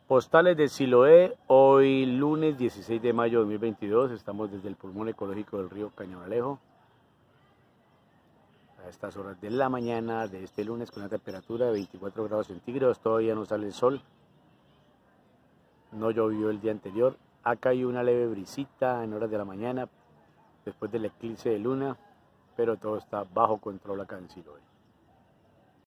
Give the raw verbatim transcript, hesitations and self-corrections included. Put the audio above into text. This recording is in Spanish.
Postales de Siloé, hoy lunes dieciséis de mayo de dos mil veintidós, estamos desde el pulmón ecológico del río Cañabralejo, a estas horas de la mañana de este lunes con una temperatura de veinticuatro grados centígrados, todavía no sale el sol, no llovió el día anterior, ha caído una leve brisita en horas de la mañana después del eclipse de luna, pero todo está bajo control acá en Siloé.